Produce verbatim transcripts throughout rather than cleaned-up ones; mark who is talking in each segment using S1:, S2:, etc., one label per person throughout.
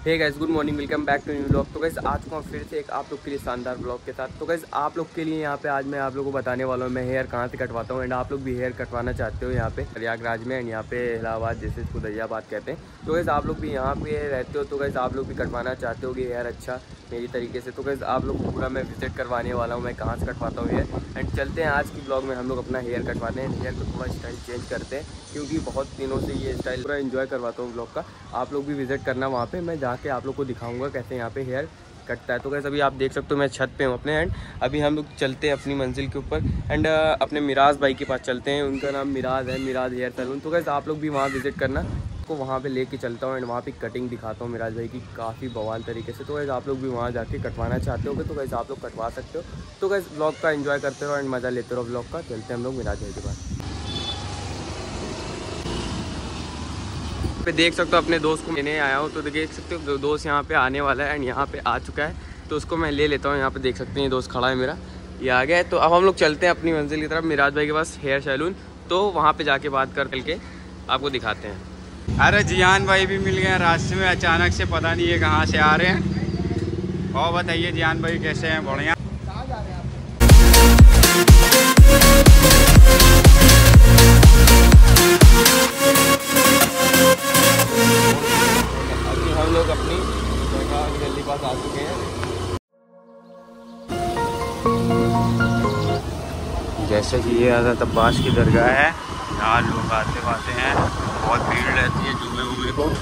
S1: Hey guys, good morning, welcome back to new blog. तो guys आज को फिर से एक आप लोग के लिए शानदार ब्लॉग के साथ। तो गाइस आप लोग के लिए यहाँ पे आज मैं आप लोगों को बताने वाला हूँ मैं हेयर कहाँ से कटवाता हूँ। एंड आप लोग भी हेयर कटवाना चाहते हो यहाँ पे प्रयागराज में, एंड यहाँ पे इलाहाबाद जैसे इसको दरियाबाद कहते हैं। तो गाइस आप लोग भी यहाँ पे रहते हो, तो गाइस आप लोग भी कटवाना चाहते हो कि हेयर अच्छा मेरी तरीके से। तो गाइस आप लोग को पूरा मैं विजिट करवाने वाला हूँ मैं कहाँ से कटवाता हूँ हेयर। एंड चलते हैं आज की ब्लॉग में, हम लोग अपना हेयर कटवाते हैं। हेयर को थोड़ा स्टाइल चेंज करते हैं क्योंकि बहुत दिनों से ये स्टाइल पूरा एंजॉय करवाता हूँ ब्लॉग का। आप लोग भी विजिट करना वहाँ पे, मैं जाके आप लोग को दिखाऊंगा कैसे यहाँ पे हेयर कटता है। तो गाइस अभी आप देख सकते हो मैं छत पे हूँ अपने। एंड अभी हम लोग चलते हैं अपनी मंजिल के ऊपर एंड अपने मिराज भाई के पास चलते हैं। उनका नाम मिराज है, मिराज हेयर सैलून। तो गाइस आप लोग भी वहाँ विजिट करना, को वहाँ पे लेके चलता हूँ एंड वहाँ पे कटिंग दिखाता हूँ मिराज भाई की काफ़ी बवाल तरीके से। तो गाइस आप लोग भी वहाँ जाके कटवाना चाहते हो तो गाइस आप लोग कटवा सकते हो। तो गाइस ब्लॉग का एंजॉय करते रहो एंड मज़ा लेते रहो ब्लॉग का। चलते हैं हम लोग मिराज भाई के पास। पे देख सकते हो अपने दोस्त को लेने आया हूँ। तो देख सकते हो दोस्त यहाँ पे आने वाला है एंड यहाँ पे आ चुका है, तो उसको मैं ले लेता हूँ। यहाँ पे देख सकते हैं दोस्त खड़ा है मेरा, ये आ गया है। तो अब हम लोग चलते हैं अपनी मंजिल की तरफ, मिराज भाई के पास हेयर सैलून। तो वहाँ पे जाके बात कर करके आपको दिखाते हैं।
S2: अरे जियान भाई भी मिल गए रास्ते में, अचानक से पता नहीं है कहाँ से आ रहे हैं। और बताइए जियान भाई कैसे हैं? बढ़िया।
S1: अभी हम लोग अपनी जल्दी पास आ चुके हैं।
S2: जैसे कि ये हज़रत अब्बास की दरगाह है, यहाँ लोग आते आते हैं, बहुत भीड़ रहती है जुम्मे उम्मे को।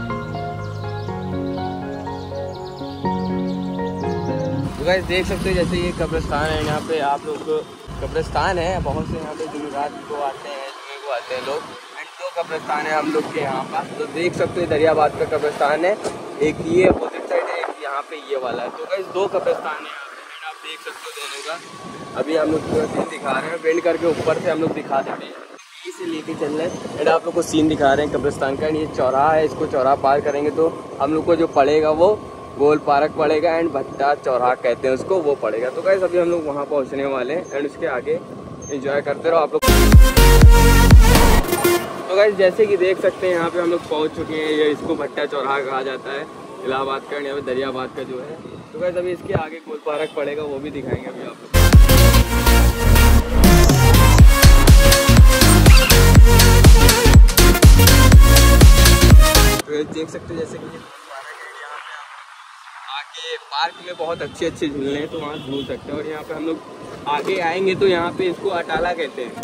S1: तो गाइस देख सकते हो जैसे ये कब्रिस्तान है, यहाँ पे आप लोग कब्रिस्तान है बहुत से, यहाँ पे जुमेरात को आते हैं, जुम्मे को आते हैं लोग। एंड दो कब्रिस्तान है हम लोग के यहाँ पास। तो देख सकते हो दरियाबाद का कब्रिस्तान है, एक ये अपोजिट साइड है, एक यहाँ पे ये वाला है। तो गाइस दो कब्रिस्तान है यहाँ पे एंड आप देख सकते हो दोनों का। अभी हम लोग पूरा सीन दिखा रहे हैं, बेंड करके ऊपर से हम लोग दिखा देते हैं, से लेके चल रहे हैं एंड आप लोग को सीन दिखा रहे हैं कब्रिस्तान का। एंड ये चौराहा है, इसको चौराहा पार करेंगे तो हम लोग को जो पड़ेगा वो गोल पार्क पड़ेगा एंड भट्टा चौराहा कहते हैं उसको, वो पड़ेगा। तो गाइस अभी हम लोग वहाँ पहुँचने वाले हैं एंड उसके आगे एंजॉय करते रहो आप लोग। तो गाइस जैसे कि देख सकते हैं यहाँ पे हम लोग पहुँच चुके हैं। ये इसको भट्टा चौराहा कहा जाता है इलाहाबाद का, यहाँ पे दरियाबाद का जो है। तो गाइस अभी इसके आगे गोल पार्क पड़ेगा, वो भी दिखाएंगे अभी आप लोग। देख सकते हैं जैसे कि ये पार्क है, यहाँ पे आप आके पार्क में बहुत अच्छे अच्छे झूलने हैं, तो वहाँ झूल सकते हैं। और यहाँ पे हम लोग आगे आएंगे तो यहाँ पे इसको अटाला कहते हैं।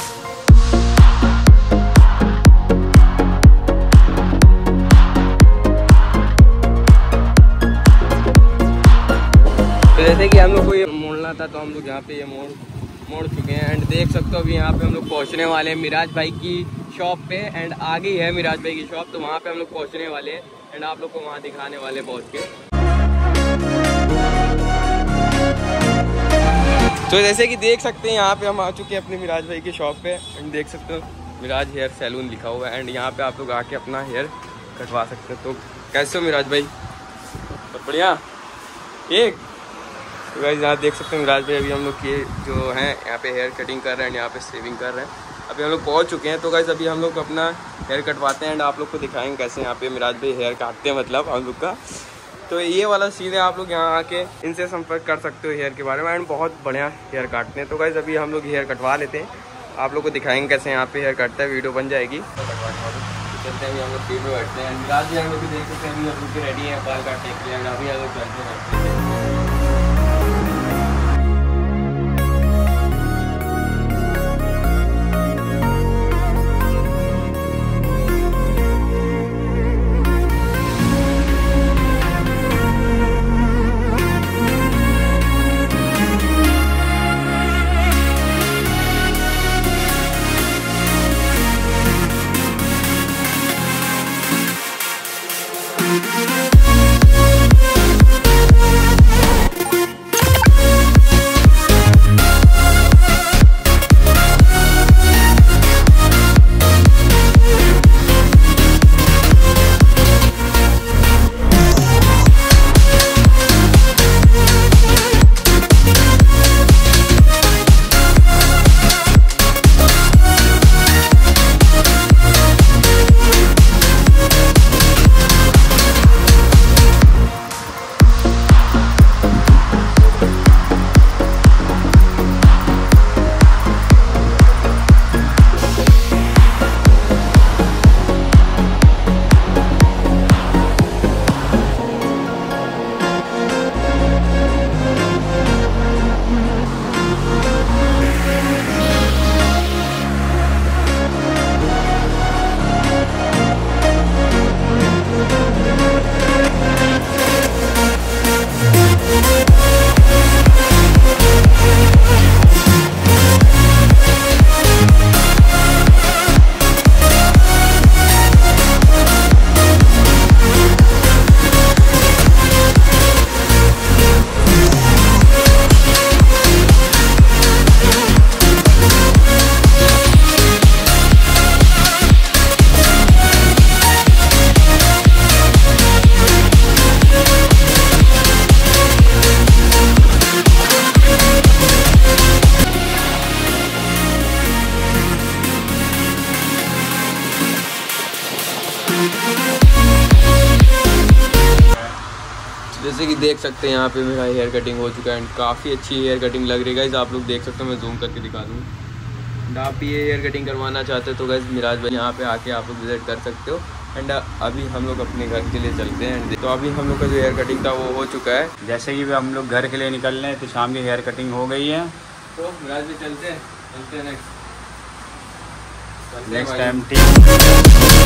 S1: तो जैसे कि हम लोग को ये मोड़ना था तो हम लोग यहाँ पे ये मोड़ मोड़ चुके हैं एंड देख सकते हो अभी यहाँ पे हम लोग पहुँचने वाले हैं मिराज भाई की शॉप पे। एंड आगे ही है मिराज भाई की शॉप, तो वहाँ पे हम लोग पहुँचने वाले हैं एंड आप लोग को वहाँ दिखाने वाले पहुँच के। तो जैसे कि देख सकते हैं यहाँ पे हम आ चुके हैं अपने मिराज भाई की शॉप पे एंड देख सकते हो मिराज हेयर सैलून लिखा हुआ है एंड यहाँ पे आप लोग आके अपना हेयर कटवा सकते हो। तो कैसे हो मिराज भाई? सब बढ़िया, ठीक। तो गाइस यहाँ देख सकते हैं मिराज भाई अभी हम लोग के जो हैं यहाँ पे हेयर कटिंग कर रहे हैं, यहाँ पे सेविंग कर रहे हैं। अभी हम लोग पहुँच चुके हैं। तो गाइस अभी हम लोग अपना हेयर कटवाते हैं एंड आप लोग को दिखाएंगे कैसे यहाँ पे मिराज भाई हेयर काटते हैं, मतलब हम लोग का। तो ये वाला सीन है, आप लोग यहाँ आके इनसे संपर्क कर सकते हो हेयर के बारे में एंड बहुत बढ़िया हेयर काटते हैं। तो गाइस अभी हम लोग हेयर कटवा लेते हैं, आप लोग को दिखाएंगे कैसे यहाँ पे हेयर काटता है, वीडियो बन जाएगी। चलते हैं हम लोग फील्ड में बैठते हैं। मिराज भाई हम लोग देख सकते हैं अभी हम लोग रेडी हैं बाल काटने के लिए। अभी हम लोग चलते हैं। जैसे कि देख सकते हैं यहाँ पे मेरा हेयर कटिंग हो चुका है एंड काफ़ी अच्छी हेयर कटिंग लग रही है गाइस। आप लोग देख सकते हो, मैं जूम करके दिखा दूँ। एंड आप ये हेयर कटिंग करवाना चाहते हो तो गाइस मिराज भाई यहाँ पे आके आप लोग विजिट कर सकते हो। एंड अभी हम लोग अपने घर के लिए चलते हैं। तो अभी हम लोग का जो हेयर कटिंग था वो हो चुका है।
S2: जैसे कि हम लोग घर के लिए निकल रहे हैं तो शाम की हेयर कटिंग हो गई है।
S1: तो मिराज भी चलते हैं चलते हैं नेक्स्ट
S2: नेक्स्ट टाइम ठीक।